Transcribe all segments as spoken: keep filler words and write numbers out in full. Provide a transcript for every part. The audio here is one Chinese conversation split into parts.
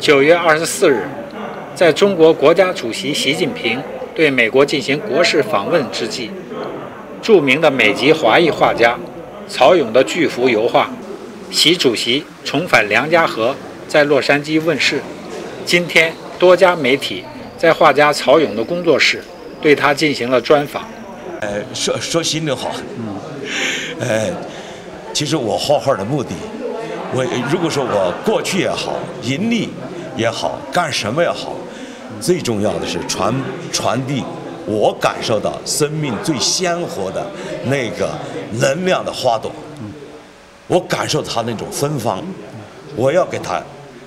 九月二十四日，在中国国家主席习近平对美国进行国事访问之际，著名的美籍华裔画家曹勇的巨幅油画《习主席重返梁家河》在洛杉矶问世。今天，多家媒体在画家曹勇的工作室对他进行了专访。 呃，说说心里话，嗯，呃，其实我画画的目的，我如果说我过去也好，盈利也好，干什么也好，最重要的是传传递我感受到生命最鲜活的那个能量的花朵，我感受它那种芬芳，我要给它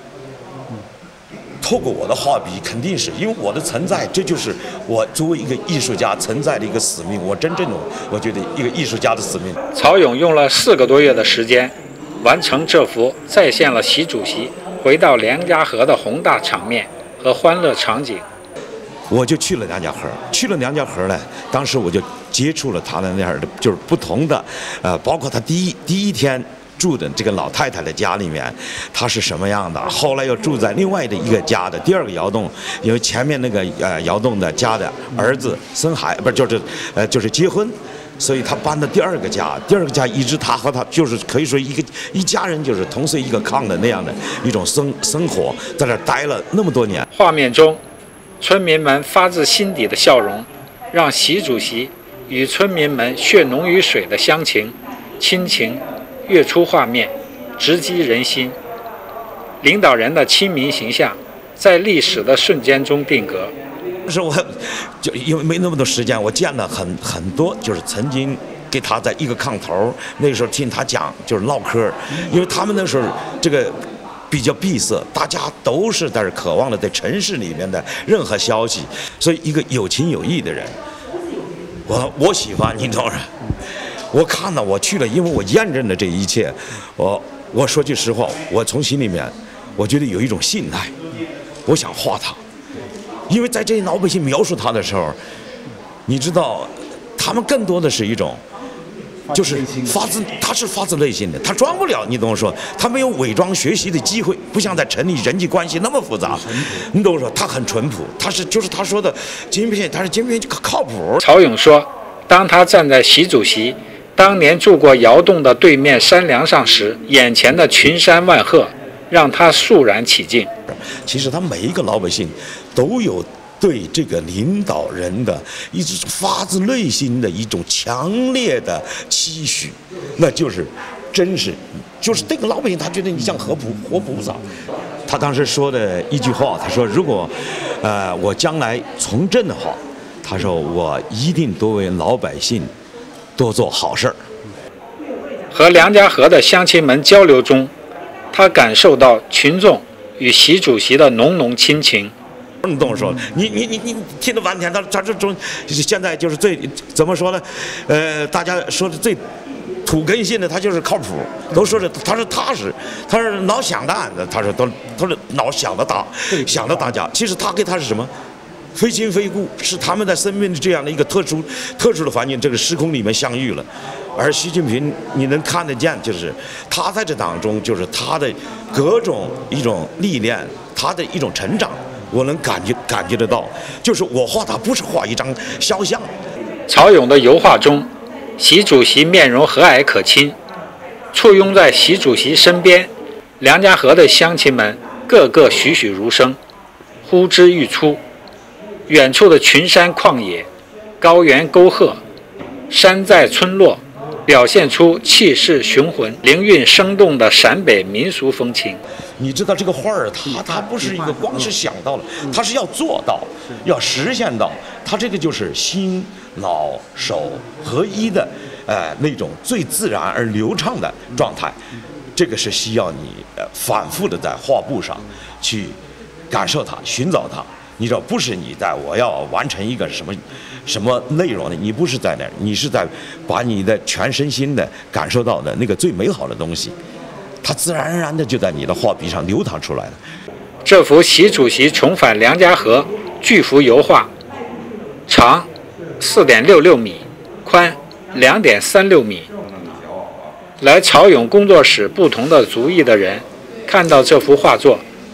透过我的画笔，肯定是因为我的存在，这就是我作为一个艺术家存在的一个使命。我真正的，我觉得一个艺术家的使命。 曹勇用了四个多月的时间，完成这幅再现了习主席回到梁家河的宏大场面和欢乐场景。 我就去了梁家河，去了梁家河呢，当时我就接触了他的那样的，就是不同的，呃，包括他第一第一天住的这个老太太的家里面，她是什么样的？后来又住在另外的一个家的第二个窑洞，因为前面那个呃窑洞的家的儿子生孩，不是就是呃就是结婚。所以他搬到第二个家，第二个家一直他和他就是可以说一个一家人，就是同睡一个炕的那样的一种生生活，在那儿待了那么多年。 画面中，村民们发自心底的笑容，让习主席与村民们血浓于水的乡情、亲情跃出画面，直击人心。领导人的亲民形象在历史的瞬间中定格。 是我就因为没那么多时间，我见了很很多，就是曾经给他在一个炕头，那个时候听他讲就是唠嗑，因为他们那时候这个比较闭塞，大家都是在这渴望的在城市里面的任何消息，所以一个有情有义的人，我我喜欢你懂吗？我看到我去了，因为我验证了这一切，我我说句实话，我从心里面我觉得有一种信赖，我想画他。因为在这些老百姓描述他的时候，你知道，他们更多的是一种，就是发自他是发自内心的，他装不了，你懂我说，他没有伪装学习的机会，不像在城里人际关系那么复杂，你懂我说，他很淳朴，他是就是他说的金片，他是金片靠靠谱。 曹勇说，当他站在习主席当年住过窑洞的对面山梁上时，眼前的群山万壑让他肃然起敬。 其实他每一个老百姓都有对这个领导人的一种发自内心的一种强烈的期许，那就是真是，就是这个老百姓他觉得你像活菩活菩萨。他当时说的一句话，他说如果呃我将来从政的话，他说我一定多为老百姓多做好事儿。 和梁家河的乡亲们交流中，他感受到群众与习主席的浓浓亲情。 你懂我说，你你你你听了半天，他他这种现在就是最怎么说呢？呃，大家说的最土根性的，他就是靠谱，都说是他是踏实，他是老想的案子，他说都他是老想的大，想的大家。其实他跟他是什么？非亲非故，是他们在生命的这样的一个特殊特殊的环境，这个时空里面相遇了。而习近平，你能看得见，就是他在这当中，就是他的各种一种历练，他的一种成长，我能感觉感觉得到。就是我画他不是画一张肖像。 曹勇的油画中，习主席面容和蔼可亲，簇拥在习主席身边，梁家河的乡亲们个个栩栩如生，呼之欲出。远处的群山旷野、高原沟壑、山寨村落，表现出气势雄浑、灵韵生动的陕北民俗风情。 你知道这个画儿，它它不是一个光是想到了，它是要做到，要实现到，它这个就是心脑手合一的，呃，那种最自然而流畅的状态。这个是需要你呃反复的在画布上去感受它、寻找它。你知道，不是你在我要完成一个什么什么内容的，你不是在那儿，你是在把你的全身心的感受到的那个最美好的东西，它自然而然的就在你的画笔上流淌出来了。 这幅习主席重返梁家河巨幅油画，长四点六六米，宽两点三六米。来曹勇工作室不同的族裔的人，看到这幅画作，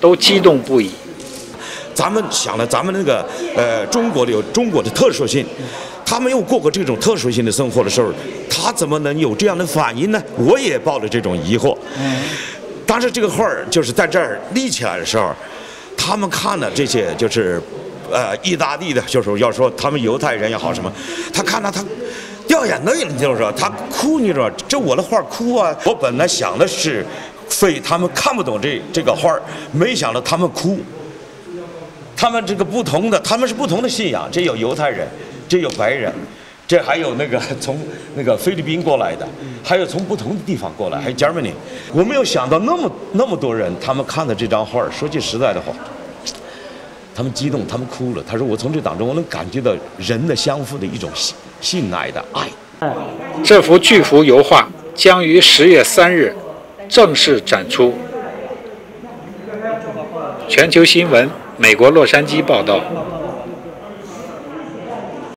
都激动不已。 咱们想了，咱们那个呃，中国的有中国的特殊性，他没有过过这种特殊性的生活的时候，他怎么能有这样的反应呢？我也抱着这种疑惑。当时这个画儿就是在这儿立起来的时候，他们看了这些就是，呃，意大利的，就是要说他们犹太人也好什么，他看到他掉眼泪了，就是说他哭，你知道，这我的画哭啊！我本来想的是，非他们看不懂这这个画儿，没想到他们哭。他们这个不同的，他们是不同的信仰，这有犹太人，这有白人，这还有那个从那个菲律宾过来的，还有从不同的地方过来，还有 Germany。我没有想到那么那么多人，他们看到这张画，说句实在的话，他们激动，他们哭了。他说：“我从这当中，我能感觉到人的相互的一种信信赖的爱。” 这幅巨幅油画将于十月三日正式展出。全球新闻，美国洛杉矶报道。